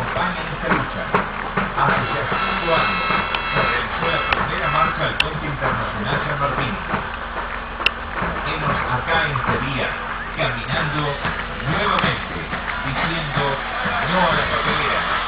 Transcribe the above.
acompaña en esta lucha. Hace ya 5 años se realizó la primera marcha al Puente Internacional San Martín. Hemos acá en este día, caminando nuevamente, diciendo no a la papelera.